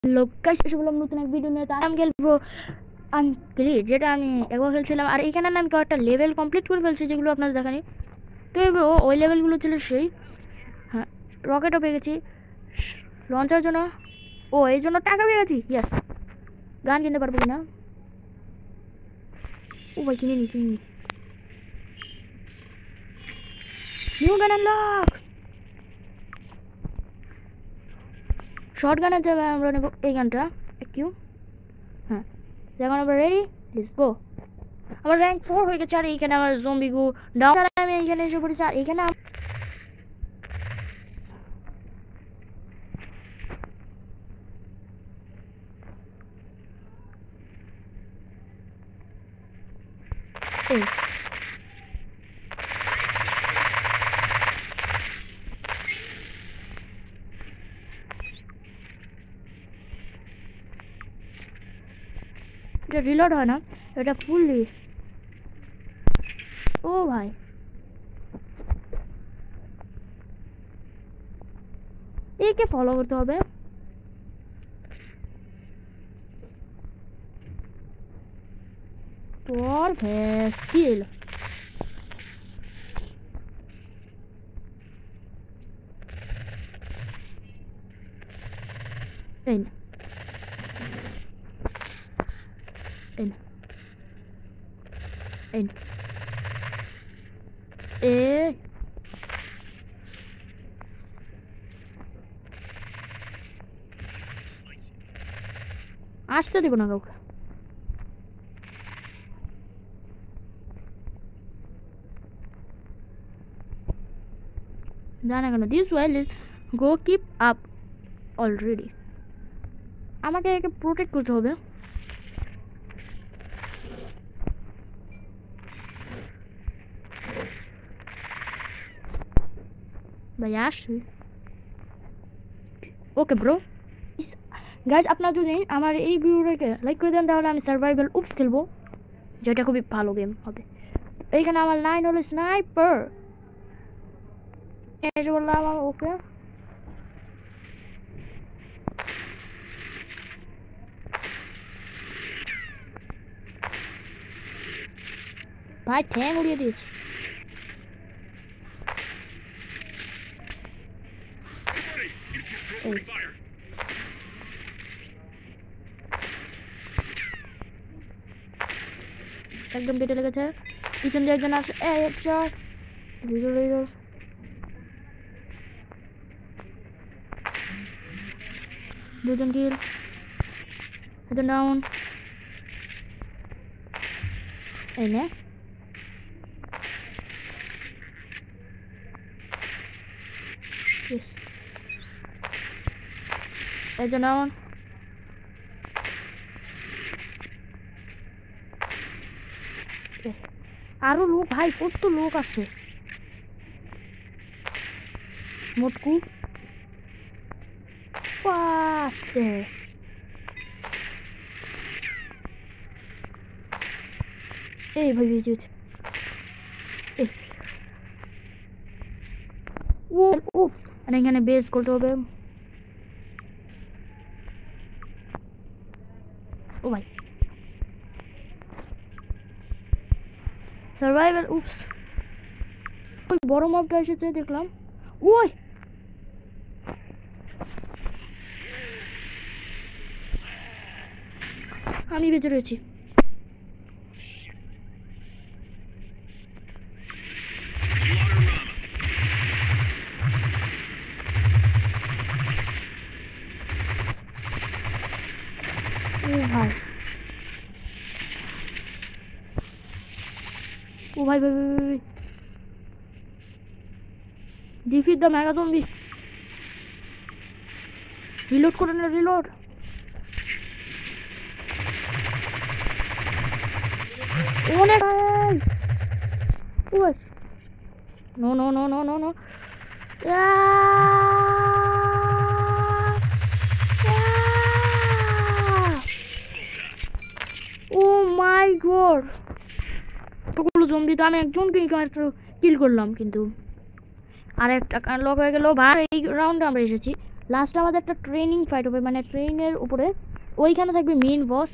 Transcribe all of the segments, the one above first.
লোক এসে বললাম নতুন এক ভিডিও নিয়ে। আমি খেলবো আনক্রিট, যেটা আমি একবার খেলছিলাম। আর এখানে আমি কয়েকটা লেভেল কমপ্লিট করে ফেলছি, যেগুলো আপনাদের দেখানি। তো ওই লেভেলগুলো ছিল সেই, হ্যাঁ, রকেটও পেয়ে গেছি লঞ্চার জন্য। এই জন্য টাকা পেয়ে গেছি। ইয়েস, গান কিনতে পারবো কিনা? ভাই কিনে নি নিউ গান আনলক। শর্ট গানের জায়গায় আমরা নেব এই গানটা কিউ। হ্যাঁ, এখন আমরা রেডি, লেটস গো। আমার র্যাঙ্ক 4 হয়ে গেছে। আর এইখানে আমার জম্বিগু ডাউন। আমি এইখানে এসে পড়েছি। আর এইখানে এটা রিলোড হয় না, এটা ফুললি। ও ভাই, একে ফলো করতে হবে। Perfect skill. In. আসতে দিব না কাউকে। জানা কেন this well is go keep up already. আমাকে একে প্রোটেক্ট করতে হবে। ভাই আসছি। Okay bro. গাইজ, আপনারা যদি আমার এই ভিডিওটাকে লাইক করে দেন, তাহলে আমি সার্ভাইভাল উপস খেলবো, যেটা খুবই ভালো গেম হবে। এইখানে আমার 9 হলো স্নাইপার। এসে বললাম ওকে। ভাই ঠ্যাং উড়িয়ে দিয়েছি। একদম কেটে লেগেছে। পিছন দিয়ে একজন আসছে। হেডশট। রিলোড। দুজন কিল, একজন ডাউন। এই নে। একজন ডাউন। আরো লোক ভাই, কত লোক আসছে। মোটকু আসছে। এই ভাই ভিজিট। উপস, আর এখানে বেস করতে হবে। ও ভাই, সার্ভাইভাল উপস। ওই বড় মবটা এসেছে দেখলাম। ওই আমি বেঁচে রয়েছি। ও ভাই, ও ভাই ভাই ভাই, defeat the mega zombie. Reload করে না, রিলোড। অনেক no no no no no no. Oh my god, এতগুলো জম্বি তো আমি একজনকে কিল করলাম, কিন্তু আর একটা লক হয়ে গেল ভাই। এই রাউন্ডে আমরা এসেছি লাস্টে আমাদের একটা ট্রেনিং ফাইট হবে, মানে ট্রেনের উপরে ওইখানে থাকবে মেইন বস।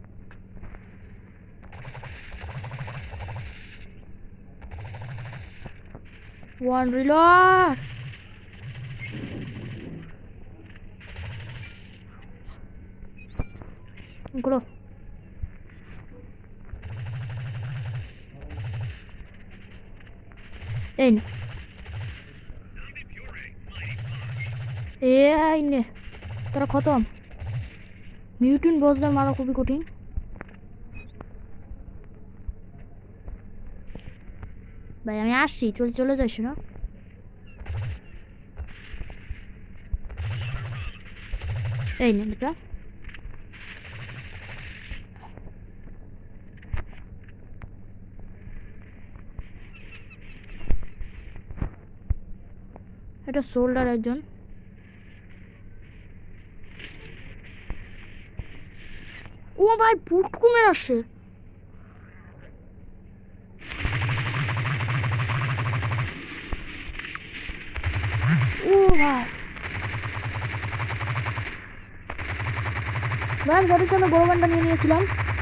One reload. ঘুরো। এই নে এই নে তোরা খতম। মিউটেন্ট বসদের মারা খুবই কঠিন। ভাই আমি আসছি, চলে যাস না। এই নে বেটা। এটা সোল্ডার একজন। ও ভাই পুট কমে আসছে। ও ভাই ভাই আমি সঠিক জন্য বড় গানটা নিয়ে নিয়েছিলাম।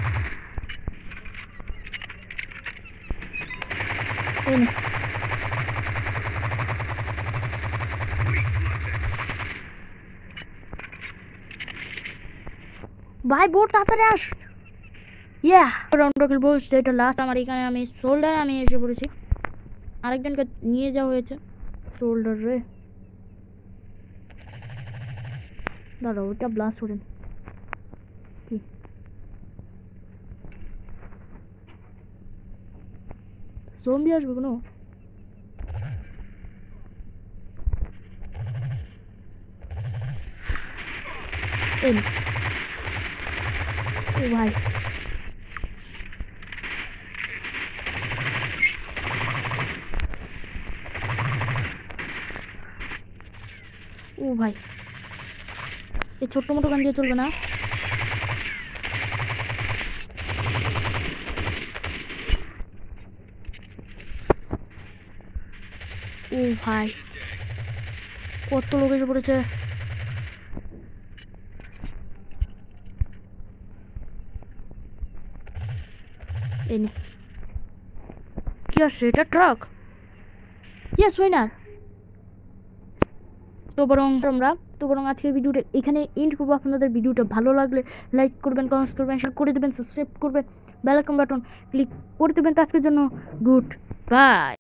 এই নে ভাই বোট তাড়াতাড়ি আস। ইয়া রাউন্ডটা খেলবো, সেটা লাস্ট। আমার এখানে আমি শোল্ডার আমি এসে পড়েছি। আরেকজনকে নিয়ে যাওয়া হয়েছে শোল্ডার রে। দাঁড়াও ওটা ব্লাস্ট করেন কি জম্বি আসবে কোনো? এই ও ভাই ও ভাই এই ছোট্ট মোটো গান দিয়ে চলবে না। ও ভাই কত লোক এসে পড়েছে। এই নে কি আসছে? এটা ট্রাক। Yes winner. তো বরং আজকের ভিডিওটা এখানে এন্ড করবো। আপনাদের ভিডিওটা ভালো লাগলে লাইক করবেন, কমেন্টস করবেন, শেয়ার করে দেবেন, সাবস্ক্রাইব করবেন, বেল আইকন বাটন ক্লিক করে দেবেন। তো আজকের জন্য গুড বাই।